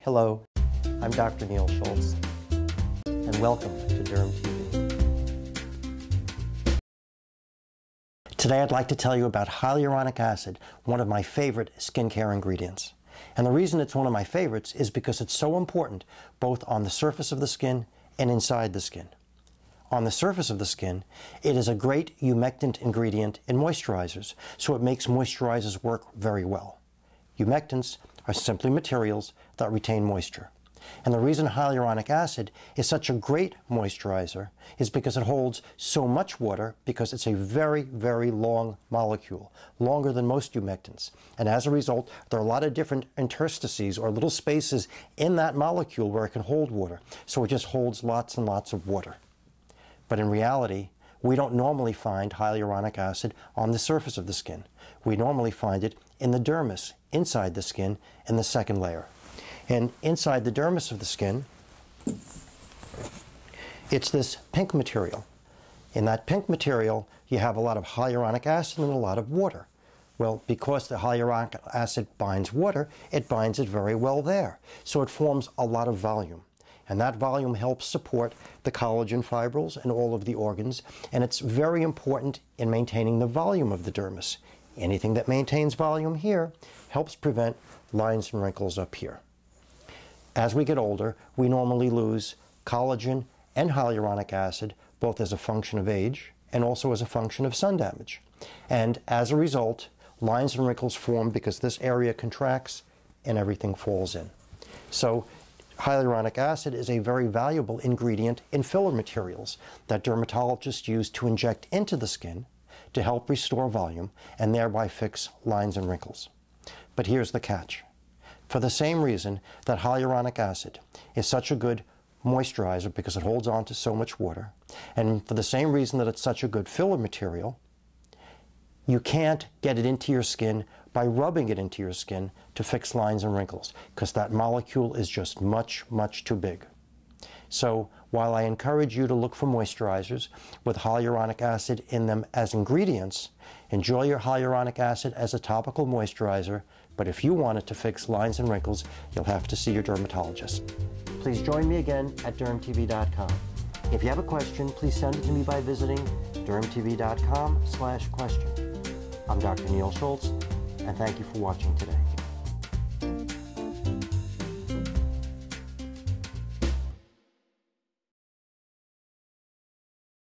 Hello, I'm Dr. Neil Schultz, and welcome to DermTV. Today I'd like to tell you about hyaluronic acid, one of my favorite skincare ingredients. And the reason it's one of my favorites is because it's so important both on the surface of the skin and inside the skin. On the surface of the skin, it is a great humectant ingredient in moisturizers, so it makes moisturizers work very well. Humectants are simply materials that retain moisture. And the reason hyaluronic acid is such a great moisturizer is because it holds so much water, because it's a very, very long molecule, longer than most humectants. And as a result, there are a lot of different interstices or little spaces in that molecule where it can hold water. So it just holds lots and lots of water. But in reality, we don't normally find hyaluronic acid on the surface of the skin. We normally find it in the dermis, inside the skin, in the second layer. And inside the dermis of the skin, it's this pink material. In that pink material, you have a lot of hyaluronic acid and a lot of water. Well, because the hyaluronic acid binds water, it binds it very well there. So it forms a lot of volume. And that volume helps support the collagen fibrils and all of the organs. And it's very important in maintaining the volume of the dermis. Anything that maintains volume here helps prevent lines and wrinkles up here. As we get older, we normally lose collagen and hyaluronic acid, both as a function of age and also as a function of sun damage. And as a result, lines and wrinkles form because this area contracts and everything falls in. So hyaluronic acid is a very valuable ingredient in filler materials that dermatologists use to inject into the skin to help restore volume and thereby fix lines and wrinkles. But here's the catch. For the same reason that hyaluronic acid is such a good moisturizer because it holds on to so much water, and for the same reason that it's such a good filler material, you can't get it into your skin by rubbing it into your skin to fix lines and wrinkles, because that molecule is just much, much too big. So while I encourage you to look for moisturizers with hyaluronic acid in them as ingredients, enjoy your hyaluronic acid as a topical moisturizer, but if you want it to fix lines and wrinkles, you'll have to see your dermatologist. Please join me again at dermtv.com. If you have a question, please send it to me by visiting dermtv.com/question. I'm Dr. Neil Schultz, and thank you for watching today.